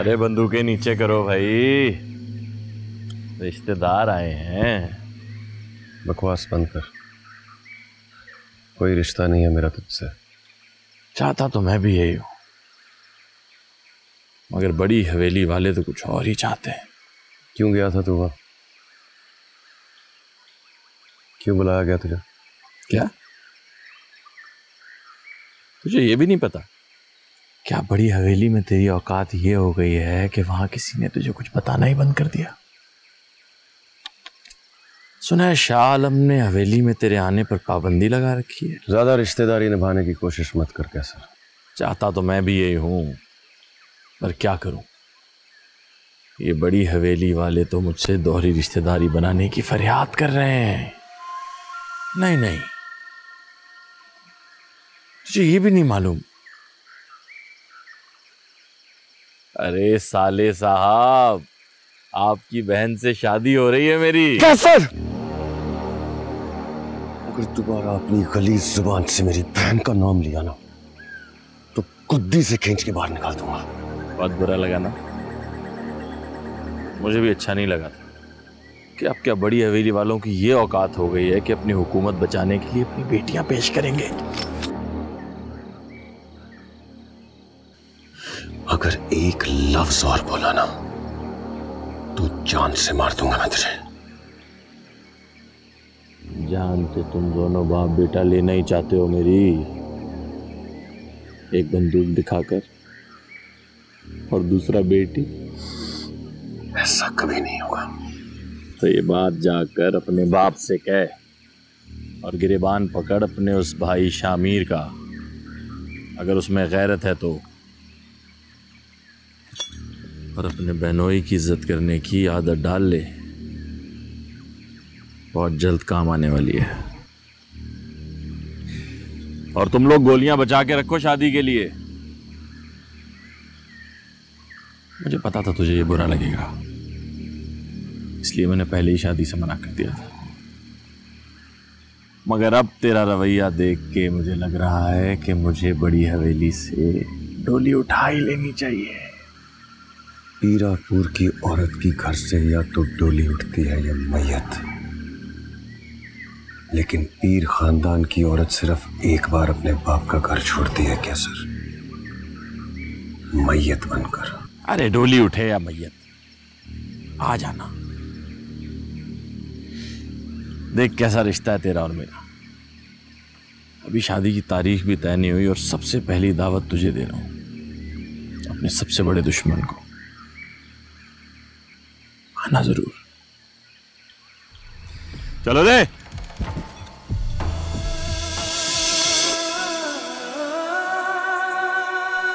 अरे बंदूकें नीचे करो भाई, रिश्तेदार आए हैं। बकवास बंद कर, कोई रिश्ता नहीं है मेरा तुझसे। चाहता तो मैं भी यही हूं, मगर बड़ी हवेली वाले तो कुछ और ही चाहते हैं। क्यों गया था तू वहां? क्यों बुलाया गया तुझे? क्या तुझे ये भी नहीं पता? क्या बड़ी हवेली में तेरी औकात ये हो गई है कि वहां किसी ने तुझे कुछ बताना ही बंद कर दिया? सुना है शाह आलम ने हवेली में तेरे आने पर पाबंदी लगा रखी है। ज्यादा रिश्तेदारी निभाने की कोशिश मत कर कैसर। चाहता तो मैं भी यही हूं, पर क्या करूं, ये बड़ी हवेली वाले तो मुझसे दोहरी रिश्तेदारी बनाने की फरियाद कर रहे हैं। नहीं नहीं, तुझे ये भी नहीं मालूम? अरे साले साहब, आपकी बहन से शादी हो रही है मेरी। कैसर, अगर दोबारा अपनी गलीज जुबान से मेरी बहन का नाम लिया ना तो कुद्दी से खींच के बाहर निकाल दूंगा। बहुत बुरा लगा ना? मुझे भी अच्छा नहीं लगा था कि अब क्या बड़ी हवेली वालों की ये औकात हो गई है कि अपनी हुकूमत बचाने के लिए अपनी बेटियां पेश करेंगे। अगर एक लफ्ज और बोला ना तो जान से मार दूंगा मैं तुझे। जान तो तुम दोनों बाप बेटा लेना ही चाहते हो मेरी, एक बंदूक दिखाकर और दूसरा बेटी। ऐसा कभी नहीं होगा। तो ये बात जाकर अपने बाप से कह और गिरेबान पकड़ अपने उस भाई शामिर का, अगर उसमें गैरत है तो, और अपने बहनोई की इज्जत करने की आदत डाल ले। बहुत जल्द काम आने वाली है। और तुम लोग गोलियां बचा के रखो शादी के लिए। मुझे पता था तुझे ये बुरा लगेगा, इसलिए मैंने पहले ही शादी से मना कर दिया था। मगर अब तेरा रवैया देख के मुझे लग रहा है कि मुझे बड़ी हवेली से डोली उठा ही लेनी चाहिए। पीरापुर की औरत की घर से या तो डोली उठती है या मैयत, लेकिन पीर खानदान की औरत सिर्फ एक बार अपने बाप का घर छोड़ती है कैसर, मैयत बनकर। अरे डोली उठे या मैयत, आ जाना। देख कैसा रिश्ता है तेरा और मेरा। अभी शादी की तारीख भी तय नहीं हुई और सबसे पहली दावत तुझे दे रहा हूं, अपने सबसे बड़े दुश्मन को। आना जरूर। चलो दे।